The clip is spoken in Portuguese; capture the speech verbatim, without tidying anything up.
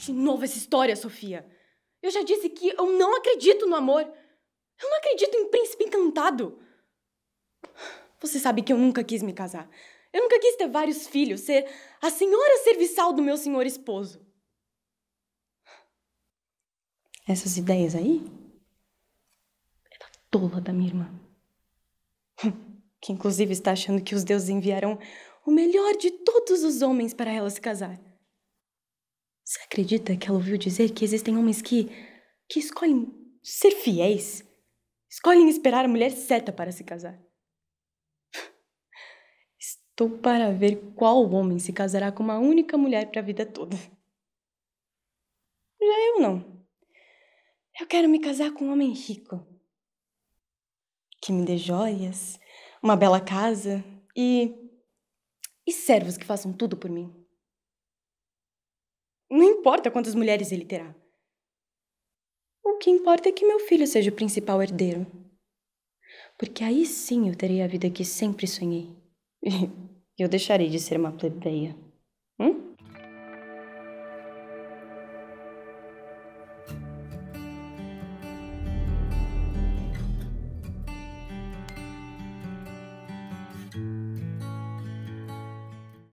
De novo essa história, Sofia. Eu já disse que eu não acredito no amor. Eu não acredito em príncipe encantado. Você sabe que eu nunca quis me casar. Eu nunca quis ter vários filhos, ser a senhora serviçal do meu senhor esposo. Essas ideias aí é da tola da minha irmã. Que inclusive está achando que os deuses enviaram o melhor de todos os homens para ela se casar. Você acredita que ela ouviu dizer que existem homens que, que escolhem ser fiéis? Escolhem esperar a mulher certa para se casar? Estou para ver qual homem se casará com uma única mulher para a vida toda. Já eu não. Eu quero me casar com um homem rico. Que me dê joias, uma bela casa e... e servos que façam tudo por mim. Não importa quantas mulheres ele terá. O que importa é que meu filho seja o principal herdeiro. Porque aí sim eu terei a vida que sempre sonhei. E eu deixarei de ser uma plebeia.